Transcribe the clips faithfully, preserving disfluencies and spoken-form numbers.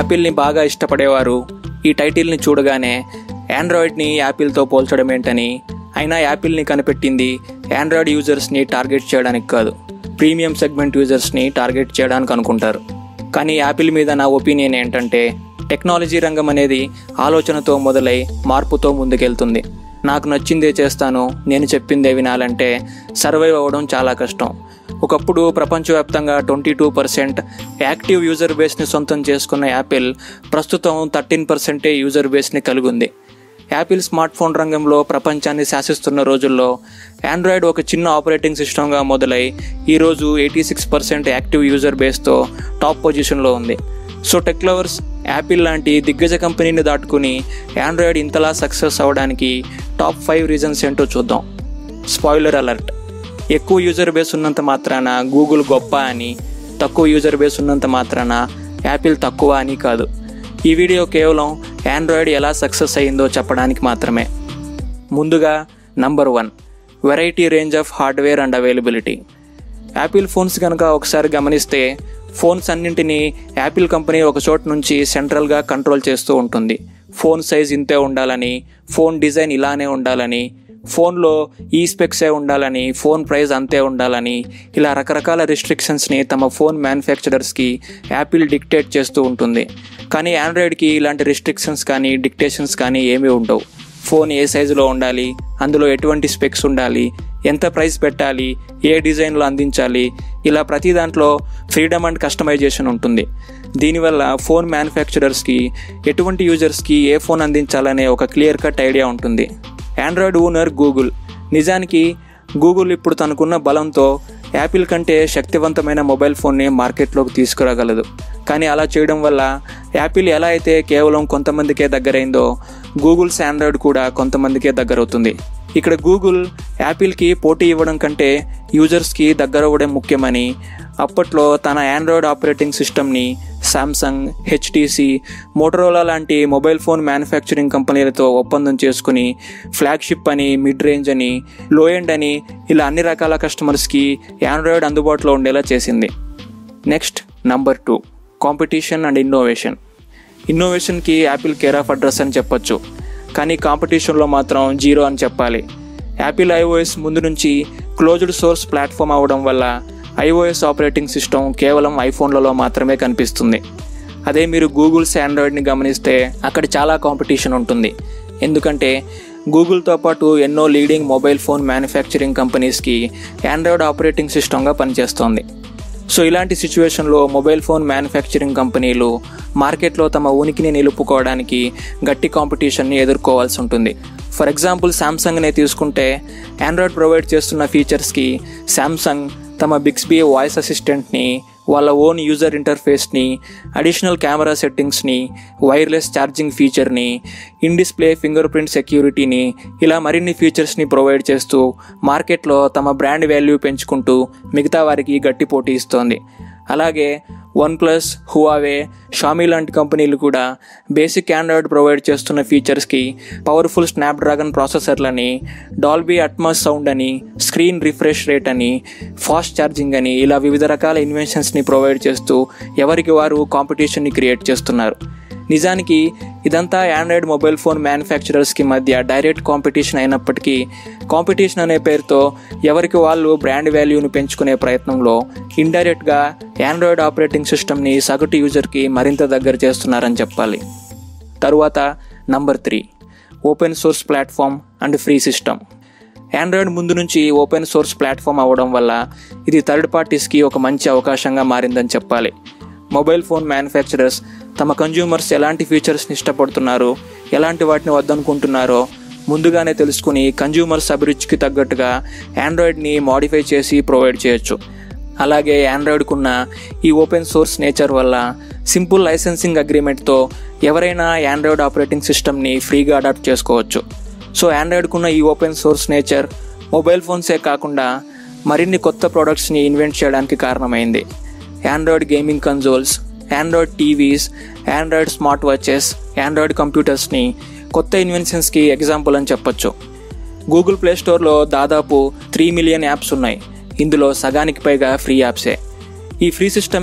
యాపిల్ని బాగా ఇష్టపడేవారు ఈ టైటిల్ని చూడగానే ఆండ్రాయిడ్ని యాపిల్తో పోల్చడం ఏంటని, అయినా యాపిల్ని కనిపెట్టింది ఆండ్రాయిడ్ యూజర్స్ని టార్గెట్ చేయడానికి కాదు, ప్రీమియం సెగ్మెంట్ యూజర్స్ని టార్గెట్ చేయడానికి అనుకుంటారు. కానీ యాపిల్ మీద నా ఒపీనియన్ ఏంటంటే, టెక్నాలజీ రంగం అనేది ఆలోచనతో మొదలై మార్పుతో ముందుకెళ్తుంది. నాకు నచ్చిందే చేస్తాను, నేను చెప్పిందే వినాలంటే సర్వైవ్ అవ్వడం చాలా కష్టం. ఒకప్పుడు ప్రపంచవ్యాప్తంగా twenty two percent active user బేస్ని సొంతం చేసుకున్న యాపిల్ ప్రస్తుతం థర్టీన్ పర్సెంటే యూజర్ బేస్ని కలిగి ఉంది. యాపిల్ స్మార్ట్ ఫోన్ రంగంలో ప్రపంచాన్ని శాసిస్తున్న రోజుల్లో ఆండ్రాయిడ్ ఒక చిన్న ఆపరేటింగ్ సిస్టమ్గా మొదలై ఈరోజు eighty six percent active user బేస్తో టాప్ పొజిషన్లో ఉంది. సో టెక్ లవర్స్, యాపిల్ లాంటి దిగ్గజ కంపెనీని దాటుకుని ఆండ్రాయిడ్ ఇంతలా సక్సెస్ అవ్వడానికి టాప్ ఫైవ్ రీజన్స్ ఏంటో చూద్దాం. స్పాయిలర్ అలర్ట్: ఎక్కువ యూజర్ బేస్ ఉన్నంత మాత్రాన గూగుల్ గొప్ప అని, తక్కువ యూజర్ బేస్ ఉన్నంత మాత్రాన యాపిల్ తక్కువ అని కాదు. ఈ వీడియో కేవలం ఆండ్రాయిడ్ ఎలా సక్సెస్ అయ్యిందో చెప్పడానికి మాత్రమే. ముందుగా number one, variety range of hardware and availability. Apple phones కనుక ఒకసారి గమనిస్తే, ఫోన్స్ అన్నింటినీ యాపిల్ కంపెనీ ఒక చోట నుంచి సెంట్రల్గా కంట్రోల్ చేస్తూ ఉంటుంది. ఫోన్ సైజ్ ఇంతే ఉండాలని, ఫోన్ డిజైన్ ఇలానే ఉండాలని, ఫోన్లో ఈ స్పెక్సే ఉండాలని, ఫోన్ ప్రైస్ అంతే ఉండాలని, ఇలా రకరకాల రిస్ట్రిక్షన్స్ని తమ ఫోన్ మ్యానుఫ్యాక్చరర్స్కి యాపిల్ డిక్టేట్ చేస్తూ ఉంటుంది. కానీ ఆండ్రాయిడ్కి ఇలాంటి రిస్ట్రిక్షన్స్ కానీ డిక్టేషన్స్ కానీ ఏమీ ఉండవు. ఫోన్ ఏ సైజులో ఉండాలి, అందులో ఎటువంటి స్పెక్స్ ఉండాలి, ఎంత ప్రైస్ పెట్టాలి, ఏ డిజైన్లో అందించాలి, ఇలా ప్రతి దాంట్లో ఫ్రీడమ్ అండ్ కస్టమైజేషన్ ఉంటుంది. దీనివల్ల ఫోన్ మ్యానుఫ్యాక్చరర్స్కి ఎటువంటి యూజర్స్కి ఏ ఫోన్ అందించాలనే ఒక క్లియర్ కట్ ఐడియా ఉంటుంది. Android owner Google. నిజానికి గూగుల్ ఇప్పుడు తనకున్న బలంతో యాపిల్ కంటే శక్తివంతమైన మొబైల్ ఫోన్ని మార్కెట్లోకి తీసుకురాగలదు. కానీ అలా చేయడం వల్ల యాపిల్ ఎలా అయితే కేవలం కొంతమందికే దగ్గరైందో, గూగుల్స్ ఆండ్రాయిడ్ కూడా కొంతమందికే దగ్గరవుతుంది. ఇక్కడ గూగుల్ యాపిల్కి పోటీ ఇవ్వడం కంటే యూజర్స్కి దగ్గరవ్వడం ముఖ్యమని అప్పట్లో తన ఆండ్రాయిడ్ ఆపరేటింగ్ సిస్టమ్ని శాంసంగ్, హెచ్టీసీ, మోటరోలా లాంటి మొబైల్ ఫోన్ మ్యానుఫ్యాక్చరింగ్ కంపెనీలతో ఒప్పందం చేసుకుని ఫ్లాగ్షిప్ అని, మిడ్ రేంజ్ అని, లో ఎండ్ అని ఇలా అన్ని రకాల కస్టమర్స్కి ఆండ్రాయిడ్ అందుబాటులో ఉండేలా చేసింది. Next number two, competition and innovation. ఇన్నోవేషన్కి యాపిల్ కేర్ ఆఫ్ అడ్రస్ అని చెప్పొచ్చు, కానీ కాంపిటీషన్లో మాత్రం జీరో అని చెప్పాలి. యాపిల్ ఐఓఎస్ ముందు నుంచి క్లోజ్డ్ సోర్స్ ప్లాట్ఫామ్ అవ్వడం వల్ల ఐఓఎస్ ఆపరేటింగ్ సిస్టమ్ కేవలం ఐఫోన్లలో మాత్రమే కనిపిస్తుంది. అదే మీరు గూగుల్స్ ఆండ్రాయిడ్ని గమనిస్తే అక్కడ చాలా కాంపిటీషన్ ఉంటుంది. ఎందుకంటే గూగుల్తో పాటు ఎన్నో లీడింగ్ మొబైల్ ఫోన్ మ్యానుఫ్యాక్చరింగ్ కంపెనీస్కి ఆండ్రాయిడ్ ఆపరేటింగ్ సిస్టమ్గా పనిచేస్తోంది. సో ఇలాంటి సిచ్యువేషన్లో మొబైల్ ఫోన్ మ్యానుఫ్యాక్చరింగ్ కంపెనీలు మార్కెట్లో తమ ఉనికిని నిలుపుకోవడానికి గట్టి కాంపిటీషన్ని ఎదుర్కోవాల్సి ఉంటుంది. ఫర్ ఎగ్జాంపుల్ శాంసంగ్నే తీసుకుంటే, ఆండ్రాయిడ్ ప్రొవైడ్ చేస్తున్న ఫీచర్స్కి శాంసంగ్ తమ బిక్స్బీ వాయిస్ అసిస్టెంట్ని, వాళ్ళ ఓన్ యూజర్ ఇంటర్ఫేస్ని, అడిషనల్ కెమెరా సెట్టింగ్స్ని, వైర్లెస్ ఛార్జింగ్ ఫీచర్ని, ఇన్ డిస్ప్లే ఫింగర్ ప్రింట్ సెక్యూరిటీని, ఇలా మరిన్ని ఫీచర్స్ని ప్రొవైడ్ చేస్తూ మార్కెట్లో తమ బ్రాండ్ వాల్యూ పెంచుకుంటూ మిగతా వారికి గట్టి పోటీ ఇస్తోంది. అలాగే వన్ ప్లస్, హువావే, షామీ లాంటి కంపెనీలు కూడా బేసిక్ ఆండ్రాయిడ్ ప్రొవైడ్ చేస్తున్న ఫీచర్స్కి పవర్ఫుల్ స్నాప్డ్రాగన్ ప్రాసెసర్లని, డాల్బీ అట్మాస్ సౌండ్ అని, స్క్రీన్ రిఫ్రెష్ రేట్ అని, ఫాస్ట్ ఛార్జింగ్ అని ఇలా వివిధ రకాల ఇన్వెన్షన్స్ని ప్రొవైడ్ చేస్తూ ఎవరికి వారు కాంపిటీషన్ని క్రియేట్ చేస్తున్నారు. నిజానికి ఇదంతా ఆండ్రాయిడ్ మొబైల్ ఫోన్ మ్యానుఫ్యాక్చరర్స్కి మధ్య డైరెక్ట్ కాంపిటీషన్ అయినప్పటికీ, కాంపిటీషన్ అనే పేరుతో ఎవరికి వాళ్ళు బ్రాండ్ వాల్యూని పెంచుకునే ప్రయత్నంలో ఇండైరెక్ట్గా ఆండ్రాయిడ్ ఆపరేటింగ్ సిస్టమ్ని సగటు యూజర్కి మరింత దగ్గర చేస్తున్నారని చెప్పాలి. తరువాత number three, open source platform and free సిస్టమ్. ఆండ్రాయిడ్ ముందు నుంచి ఓపెన్ సోర్స్ ప్లాట్ఫామ్ అవ్వడం వల్ల ఇది థర్డ్ పార్టీస్కి ఒక మంచి అవకాశంగా మారిందని చెప్పాలి. మొబైల్ ఫోన్ మ్యానుఫ్యాక్చరర్స్ తమ కన్జ్యూమర్స్ ఎలాంటి ఫీచర్స్ని ఇష్టపడుతున్నారో, ఎలాంటి వాటిని వద్దనుకుంటున్నారో ముందుగానే తెలుసుకుని కన్జ్యూమర్స్ అభిరుచికి తగ్గట్టుగా ఆండ్రాయిడ్ని మాడిఫై చేసి ప్రొవైడ్ చేయొచ్చు. అలాగే ఆండ్రాయిడ్కున్న ఈ ఓపెన్ సోర్స్ నేచర్ వల్ల సింపుల్ లైసెన్సింగ్ అగ్రిమెంట్తో ఎవరైనా ఆండ్రాయిడ్ ఆపరేటింగ్ సిస్టమ్ని ఫ్రీగా అడాప్ట్ చేసుకోవచ్చు. సో ఆండ్రాయిడ్కున్న ఈ ఓపెన్ సోర్స్ నేచర్ మొబైల్ ఫోన్సే కాకుండా మరిన్ని కొత్త ప్రోడక్ట్స్ని ఇన్వెంట్ చేయడానికి కారణమైంది. Android gaming consoles, Android TVs, Android smart watches, Android కంప్యూటర్స్ని కొత్త ఇన్వెన్షన్స్కి ఎగ్జాంపుల్ అని చెప్పొచ్చు. గూగుల్ ప్లే స్టోర్లో దాదాపు త్రీ మిలియన్ యాప్స్ ఉన్నాయి. ఇందులో సగానికి పైగా ఫ్రీ యాప్సే. ఈ ఫ్రీ సిస్టమే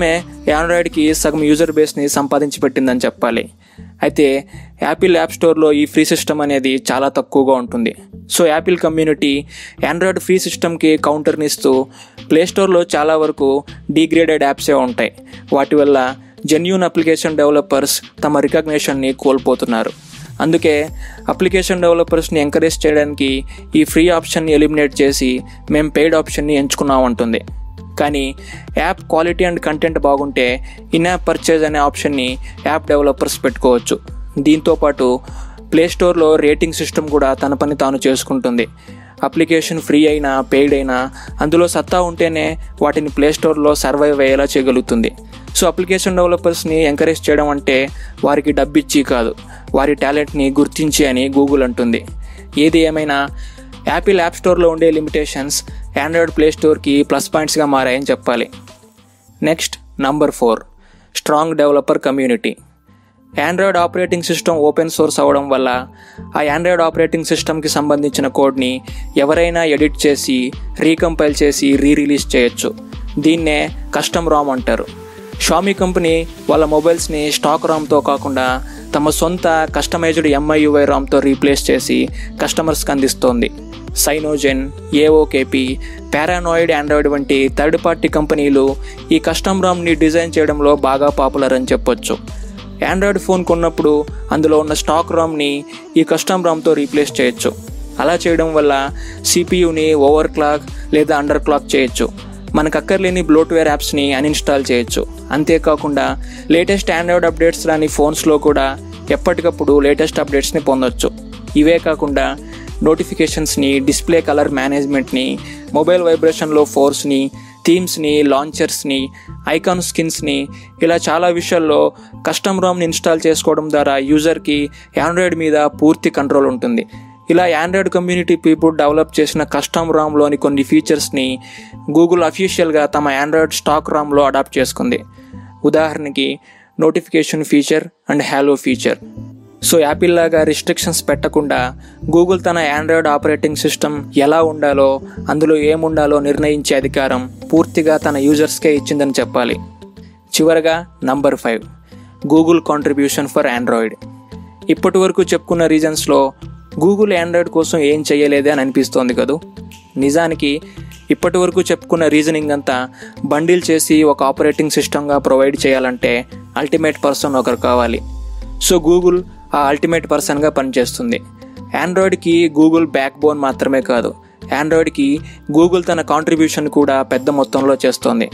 ఆండ్రాయిడ్కి సగం యూజర్ బేస్ని సంపాదించి పెట్టిందని చెప్పాలి. అయితే యాపిల్ యాప్ స్టోర్లో ఈ ఫ్రీ సిస్టమ్ అనేది చాలా తక్కువగా ఉంటుంది. So Apple community Android free సిస్టమ్కి కౌంటర్ని ఇస్తూ ప్లేస్టోర్లో చాలా వరకు డిగ్రేడెడ్ యాప్సే ఉంటాయి. వాటి వల్ల జెన్యూన్ అప్లికేషన్ డెవలపర్స్ తమ రికగ్నిషన్ని కోల్పోతున్నారు. అందుకే అప్లికేషన్ డెవలపర్స్ని ఎంకరేజ్ చేయడానికి ఈ ఫ్రీ ఆప్షన్ని ఎలిమినేట్ చేసి మేము పెయిడ్ ఆప్షన్ని ఎంచుకున్నామంటుంది. కానీ యాప్ క్వాలిటీ అండ్ కంటెంట్ బాగుంటే ఇన్ యాప్ పర్చేజ్ అనే ఆప్షన్ని యాప్ డెవలపర్స్ పెట్టుకోవచ్చు. దీంతోపాటు ప్లేస్టోర్లో రేటింగ్ సిస్టమ్ కూడా తన పని తాను చేసుకుంటుంది. అప్లికేషన్ ఫ్రీ అయినా పెయిడ్ అయినా అందులో సత్తా ఉంటేనే వాటిని ప్లేస్టోర్లో సర్వైవ్ అయ్యేలా చేయగలుగుతుంది. సో అప్లికేషన్ డెవలపర్స్ని ఎంకరేజ్ చేయడం అంటే వారికి డబ్బిచ్చి కాదు, వారి టాలెంట్ని గుర్తించి అని గూగుల్ అంటుంది. ఏది ఏమైనా యాపిల్ యాప్ స్టోర్లో ఉండే లిమిటేషన్స్ ఆండ్రాయిడ్ ప్లే స్టోర్కి ప్లస్ పాయింట్స్గా మారాయని చెప్పాలి. Next number four, strong developer community. Android operating system open source అవ్వడం వల్ల ఆ ఆండ్రాయిడ్ ఆపరేటింగ్ సిస్టమ్కి సంబంధించిన కోడ్ని ఎవరైనా ఎడిట్ చేసి రీకంపైల్ చేసి రీ రిలీజ్ చేయొచ్చు. దీన్నే కస్టమ్ రామ్ అంటారు. షామీ కంపెనీ వాళ్ళ మొబైల్స్ని స్టాక్ రామ్తో కాకుండా తమ సొంత కస్టమైజ్డ్ ఎంఐయుఐ రామ్తో రీప్లేస్ చేసి కస్టమర్స్కి అందిస్తోంది. సైనోజెన్, ఏఓకేపీ, పారానాయిడ్ ఆండ్రాయిడ్ వంటి థర్డ్ పార్టీ కంపెనీలు ఈ కస్టమ్ రామ్ని డిజైన్ చేయడంలో బాగా పాపులర్ అని చెప్పొచ్చు. ఆండ్రాయిడ్ ఫోన్ కొన్నప్పుడు అందులో ఉన్న స్టాక్ రామ్ని ఈ కస్టమ్ రామ్తో రీప్లేస్ చేయొచ్చు. అలా చేయడం వల్ల సిపియుని ఓవర్ క్లాక్ లేదా అండర్ క్లాక్ చేయొచ్చు. మనకు అక్కర్లేని బ్లోట్వేర్ యాప్స్ని అన్ఇన్స్టాల్ చేయొచ్చు. అంతేకాకుండా లేటెస్ట్ ఆండ్రాయిడ్ అప్డేట్స్ రాని ఫోన్స్లో కూడా ఎప్పటికప్పుడు లేటెస్ట్ అప్డేట్స్ని పొందొచ్చు. ఇవే కాకుండా నోటిఫికేషన్స్ని, డిస్ప్లే కలర్ మేనేజ్మెంట్ని, మొబైల్ వైబ్రేషన్లో ఫోర్స్ని, థీమ్స్ని, లాంచర్స్ని, ఐకాన్ స్కిన్స్ని, ఇలా చాలా విషయాల్లో కస్టమ్ రామ్ని ఇన్స్టాల్ చేసుకోవడం ద్వారా యూజర్కి ఆండ్రాయిడ్ మీద పూర్తి కంట్రోల్ ఉంటుంది. ఇలా ఆండ్రాయిడ్ కమ్యూనిటీ పీపుల్ డెవలప్ చేసిన కస్టమ్ రామ్లోని కొన్ని ఫీచర్స్ని గూగుల్ అఫీషియల్గా తమ ఆండ్రాయిడ్ స్టాక్ రామ్లో అడాప్ట్ చేసుకుంది. ఉదాహరణకి notification feature and halo feature. So Apple లాగా రిస్ట్రిక్షన్స్ పెట్టకుండా గూగుల్ తన ఆండ్రాయిడ్ ఆపరేటింగ్ సిస్టమ్ ఎలా ఉండాలో, అందులో ఏముండాలో నిర్ణయించే అధికారం పూర్తిగా తన యూజర్స్కే ఇచ్చిందని చెప్పాలి. చివరగా number five, Google contribution for Android. ఇప్పటి వరకు చెప్పుకున్న రీజన్స్లో గూగుల్ ఆండ్రాయిడ్ కోసం ఏం చేయలేదే అని అనిపిస్తోంది కదూ. నిజానికి ఇప్పటి వరకు చెప్పుకున్న రీజనింగ్ అంతా బండిల్ చేసి ఒక ఆపరేటింగ్ సిస్టమ్గా ప్రొవైడ్ చేయాలంటే అల్టిమేట్ పర్సన్ ఒకరు కావాలి. సో గూగుల్ ఆ అల్టిమేట్ పర్సన్గా పనిచేస్తుంది. ఆండ్రాయిడ్కి గూగుల్ బ్యాక్ బోన్ మాత్రమే కాదు, ఆండ్రాయిడ్కి గూగుల్ తన కాంట్రిబ్యూషన్ కూడా పెద్ద మొత్తంలో చేస్తోంది.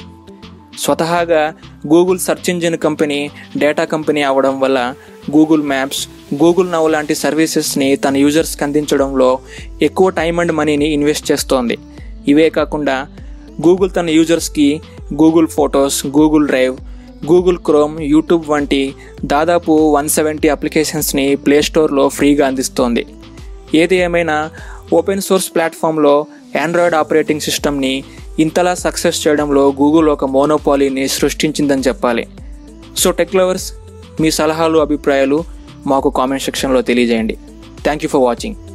స్వతహాగా Google search engine company data company అవ్వడం వల్ల గూగుల్ మ్యాప్స్, గూగుల్ నౌ లాంటి సర్వీసెస్ని తన యూజర్స్కి అందించడంలో ఎక్కువ టైం అండ్ మనీని ఇన్వెస్ట్ చేస్తోంది. ఇవే కాకుండా గూగుల్ తన యూజర్స్కి Google photos, Google drive, Google Chrome, YouTube వంటి దాదాపు వన్ సెవెంటీ అప్లికేషన్స్ని ప్లేస్టోర్లో ఫ్రీగా అందిస్తోంది. ఏది ఏమైనా ఓపెన్ సోర్స్ ప్లాట్ఫామ్లో ఆండ్రాయిడ్ ఆపరేటింగ్ సిస్టమ్ని ఇంతలా సక్సెస్ చేయడంలో గూగుల్ ఒక మోనోపాలీని సృష్టించిందని చెప్పాలి. సో టెక్ లవర్స్, మీ సలహాలు, అభిప్రాయాలు మాకు కామెంట్ సెక్షన్లో తెలియజేయండి. Thank you for watching.